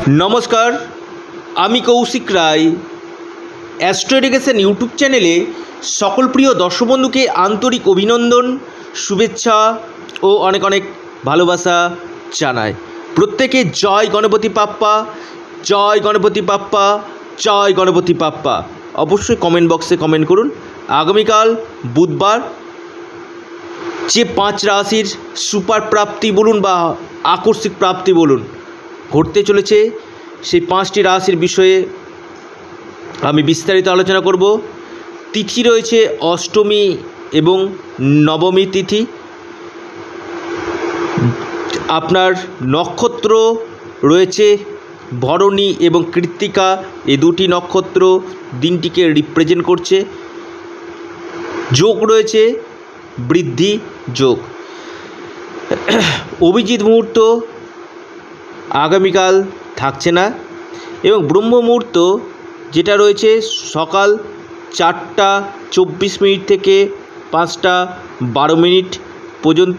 নমস্কার, আমি Koushik Roy. Astro education YouTube চ্যানেলে সকল প্রিয় দর্শক বন্ধুকে আন্তরিক অভিনন্দন, শুভেচ্ছা ও অনেক অনেক ভালোবাসা জানাই। প্রত্যেকে জয় গণপতি বাপ্পা, জয় গণপতি বাপ্পা, জয় গণপতি বাপ্পা। অবশ্যই কমেন্ট বক্সে কমেন্ট করুন। আগামীকাল বুধবার যে 5 রাশির সুপার প্রাপ্তি বলুন বা আকস্মিক প্রাপ্তি বলুন ঘটতে চলেছে, সেই 5টি রাশির বিষয়ে আমি বিস্তারিত আলোচনা করব। তিথি রয়েছে অষ্টমী এবং নবমী তিথি। আপনার নক্ষত্র রয়েছে ভরণী এবং কৃত্তিকা, এই দুটি নক্ষত্র দিনটিকে রিপ্রেজেন্ট করছে। যোগ রয়েছে বৃদ্ধি যোগ। অভিজিৎ মুহূর্ত আগামীকাল থাকছে না এবং ব্রহ্ম মুহূর্ত যেটা রয়েছে সকাল 4টা 24 মিনিট থেকে 5টা 12 মিনিট পর্যন্ত,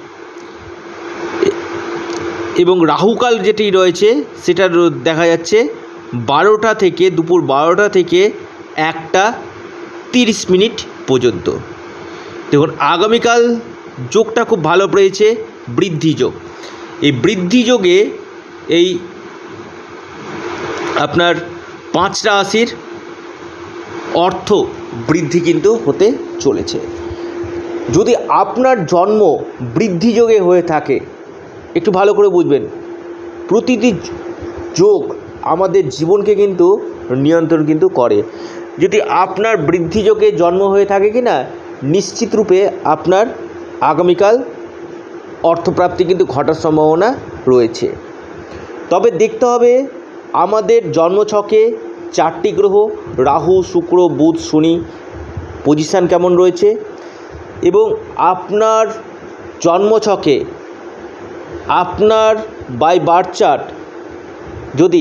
এবং রাহুকাল যেটি রয়েছে সেটা দেখা যাচ্ছে 12টা থেকে দুপুর 12টা থেকে 1টা 30 মিনিট পর্যন্ত। দেখুন আগামীকাল যোগটা খুব ভালো পেয়েছে, বৃদ্ধি যোগ। এই বৃদ্ধি যোগে এই আপনার 5 রাশির অর্থ বৃদ্ধি কিন্তু হতে চলেছে। যদি আপনার জন্ম বৃদ্ধি যোগে হয়ে থাকে, একটু ভালো করে বুঝবেন, প্রতিটি যোগ আমাদের জীবনকে কিন্তু নিয়ন্ত্রণ কিন্তু করে। যদি আপনার বৃদ্ধি যোগে জন্ম হয়ে থাকে কি না, নিশ্চিত রূপে আপনার আগামীকাল অর্থপ্রাপ্তি কিন্তু ঘটার সম্ভাবনা রয়েছে। তবে দেখতে হবে আমাদের জন্মছকে 4টি গ্রহ রাহু, শুক্র, বুধ, শনি পজিশান কেমন রয়েছে, এবং আপনার জন্মছকে আপনার বাই বার্থ চার্ট যদি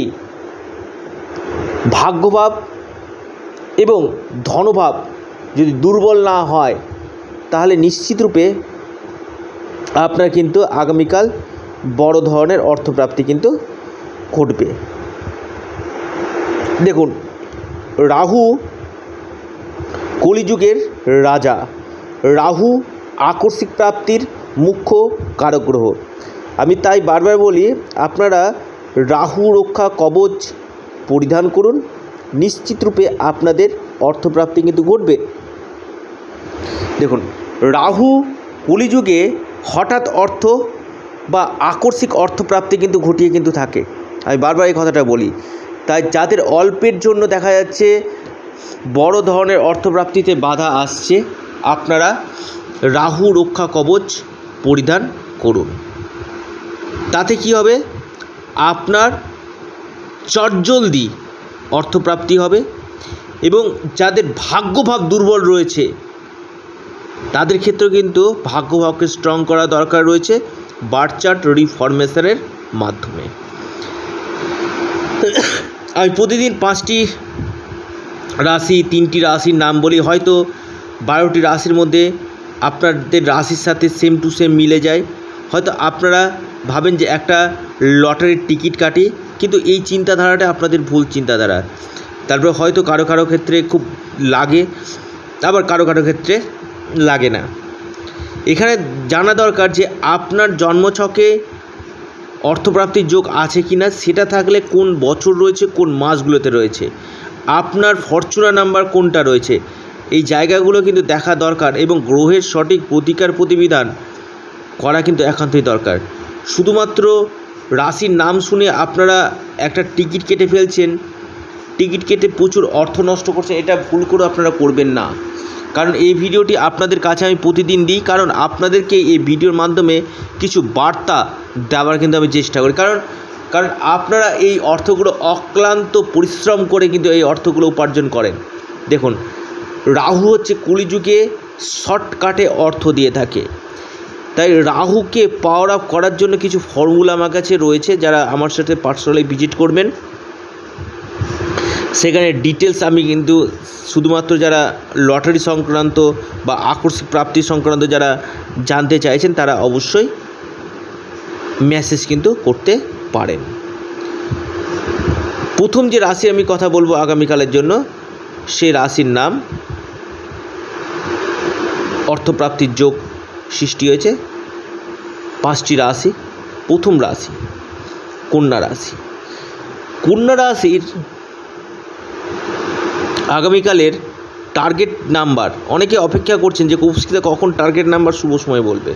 ভাগ্যভাব এবং ধনভাব যদি দুর্বল না হয়, তাহলে নিশ্চিতরূপে আপনার কিন্তু আগামীকাল বড় ধরনের অর্থপ্রাপ্তি কিন্তু ঘটবে। দেখুন রাহু কলিযুগের রাজা, রাহু আকস্মিক প্রাপ্তির মুখ্য কারক গ্রহ। আমি তাই বারবার বলি, আপনারা রাহু রক্ষা কবচ পরিধান করুন, নিশ্চিতরূপে আপনাদের অর্থপ্রাপ্তি কিন্তু ঘটবে। দেখুন রাহু কলিযুগে হঠাৎ অর্থ বা আকস্মিক অর্থপ্রাপ্তি কিন্তু ঘটিয়ে কিন্তু থাকে। আমি বারবার এই কথাটা বলি। তাই যাদের অল্পের জন্য দেখা যাচ্ছে বড় ধরনের অর্থপ্রাপ্তিতে বাধা আসছে, আপনারা রাহু রক্ষা কবচ পরিধান করুন। তাতে কি হবে, আপনার চটজলদি অর্থপ্রাপ্তি হবে। এবং যাদের ভাগ্যভাব দুর্বল রয়েছে তাদের ক্ষেত্রেও কিন্তু ভাগ্যভাবকে স্ট্রং করা দরকার রয়েছে বার্থ চার্ট রিফরমেশনের মাধ্যমে। আমি প্রতিদিন 5টি রাশি 3টি রাশির নাম বলি, হয়তো 12টি রাশির মধ্যে আপনাদের রাশির সাথে সেম টু সেম মিলে যায়। হয়তো আপনারা ভাবেন যে একটা লটারির টিকিট কাটি, কিন্তু এই চিন্তাধারাটা আপনাদের ভুল চিন্তাধারা। তারপরে হয়তো কারো কারো ক্ষেত্রে খুব লাগে, আবার কারো কারো ক্ষেত্রে লাগে না। এখানে জানা দরকার যে আপনার জন্মছকে অর্থপ্রাপ্তির যোগ আছে কি না, সেটা থাকলে কোন বছর রয়েছে, কোন মাসগুলোতে রয়েছে, আপনার ফরচুনা নাম্বার কোনটা রয়েছে, এই জায়গাগুলো কিন্তু দেখা দরকার। এবং গ্রহের সঠিক প্রতিকার প্রতিবিধান করা কিন্তু একান্তই দরকার। শুধুমাত্র রাশির নাম শুনে আপনারা একটা টিকিট কেটে ফেলছেন, টিকিট কেটে প্রচুর অর্থ নষ্ট করছেন, এটা ভুল করে আপনারা করবেন না। কারণ এই ভিডিওটি আপনাদের কাছে আমি প্রতিদিন দিই, কারণ আপনাদেরকে এই ভিডিওর মাধ্যমে কিছু বার্তা দেওয়ার কিন্তু আমি চেষ্টা করি। কারণ আপনারা এই অর্থগুলো অক্লান্ত পরিশ্রম করে কিন্তু এই অর্থগুলো উপার্জন করেন। দেখুন রাহু হচ্ছে কলিযুগে শর্টকাটে অর্থ দিয়ে থাকে। তাই রাহুকে পাওয়ার আপ করার জন্য কিছু ফর্মুলা আমার কাছে রয়েছে, যারা আমার সাথে পার্সোনালি ভিজিট করবেন সেখানে ডিটেলস আমি কিন্তু শুধুমাত্র যারা লটারি সংক্রান্ত বা আকস্মিক প্রাপ্তি সংক্রান্ত যারা জানতে চাইছেন তারা অবশ্যই মেসেজ কিন্তু করতে পারেন। প্রথম যে রাশি আমি কথা বলবো আগামীকালের জন্য, সেই রাশির নাম অর্থপ্রাপ্তির যোগ সৃষ্টি হয়েছে। 5টি রাশি। প্রথম রাশি কন্যা রাশি। কন্যা রাশির আগামীকালের টার্গেট নাম্বার, অনেকে অপেক্ষা করছেন যে কৌশিকদা কখন টার্গেট নাম্বার শুভ সময় বলবে।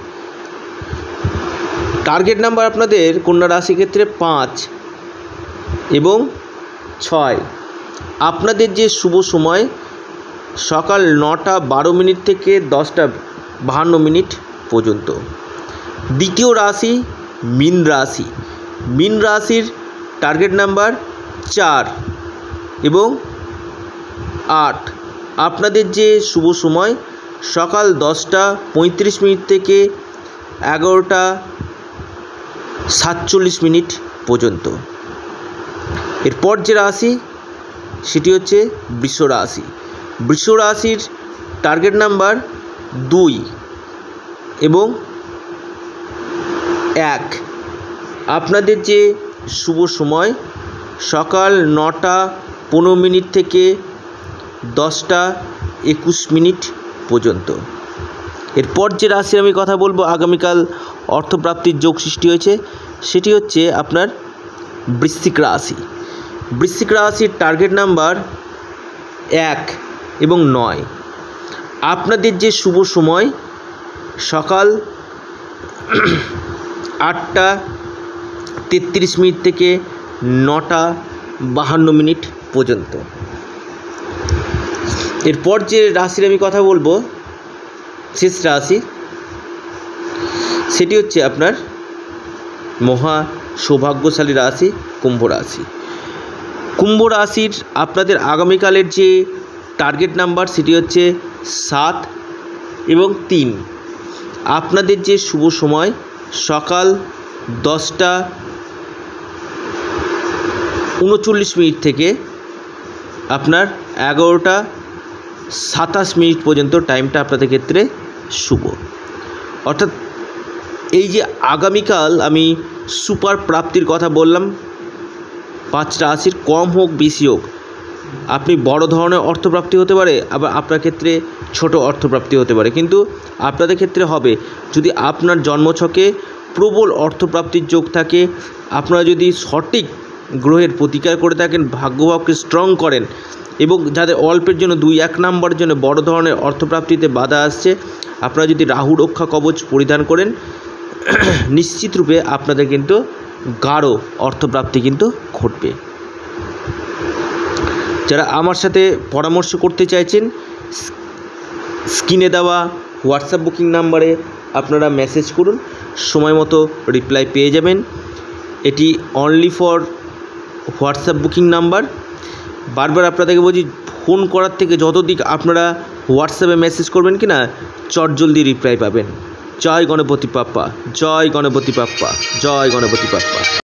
টার্গেট নাম্বার আপনাদের কন্যা রাশি ক্ষেত্রে 5 এবং 6। আপনাদের যে শুভ সময় সকাল 9টা 12 মিনিট থেকে 10টা 52 মিনিট পর্যন্ত। দ্বিতীয় রাশি মীন রাশি। মীন রাশির টার্গেট নাম্বার 4 এবং 8। আপনাদের যে শুভ সময় সকাল 10টা 35 মিনিট থেকে 11টা 47 মিনিট পর্যন্ত। এরপর যে রাশি সেটি হচ্ছে বৃষ রাশি। বৃষ রাশির টার্গেট নাম্বার 2 এবং 1। আপনাদের যে শুভ সময় সকাল 9টা 15 মিনিট থেকে 10টা 21 মিনিট পর্যন্ত। এরপর যে রাশি আমি কথা বলবো আগামীকাল অর্থপ্রাপ্তির যোগ সৃষ্টি হয়েছে, সেটি হচ্ছে আপনার বৃশ্চিক রাশি। বৃশ্চিক রাশির টার্গেট নাম্বার 1 এবং 9। আপনাদের যে শুভ সময় সকাল 8টা 33 মিনিট থেকে 9টা 52 মিনিট পর্যন্ত। এরপর যে রাশির আমি কথা বলবো শেষ রাশি, সেটি হচ্ছে আপনার মহা সৌভাগ্যশালী রাশি কুম্ভ রাশি। কুম্ভ রাশির আপনাদের আগামীকালের যে টার্গেট নাম্বার সেটি হচ্ছে 7 এবং 3। আপনাদের যে শুভ সময় সকাল 10টা 39 মিনিট থেকে আপনার 11টা 27 মিনিট পর্যন্ত টাইমটা আপনাদের ক্ষেত্রে শুভ। অর্থাৎ এই যে আগামীকাল আমি সুপার প্রাপ্তির কথা বললাম 5 রাশির, কম হোক বেশি হোক, আপনি বড় ধরনের অর্থপ্রাপ্তি হতে পারে, আবার আপনার ক্ষেত্রে ছোট অর্থপ্রাপ্তি হতে পারে, কিন্তু আপনাদের ক্ষেত্রে হবে যদি আপনার জন্মছকে প্রবল অর্থপ্রাপ্তির যোগ থাকে, আপনারা যদি সঠিক গ্রহের প্রতিকার করে থাকেন, ভাগ্যভাবকে স্ট্রং করেন, এবং যাদের অল্পের জন্য 2-1 নাম্বারের জন্য বড় ধরনের অর্থপ্রাপ্তিতে বাধা আসছে, আপনারা যদি রাহু রক্ষা কবচ পরিধান করেন, নিশ্চিত রূপে আপনাদের কিন্তু গাঢ় অর্থপ্রাপ্তি কিন্তু ঘটবে। যারা আমার সাথে পরামর্শ করতে চাইছেন, স্ক্রিনে দেওয়া হোয়াটসঅ্যাপ বুকিং নাম্বারে আপনারা মেসেজ করুন, সময় মতো রিপ্লাই পেয়ে যাবেন। এটি only for WhatsApp booking number. বারবার আপনাদেরকে বলছি, ফোন করার থেকে যত দিক আপনারা হোয়াটসঅ্যাপে মেসেজ করবেন কি না, চটজলদি রিপ্লাই পাবেন। জয় গণপতি বাপ্পা, জয় গণপতি বাপ্পা, জয় গণপতি বাপ্পা।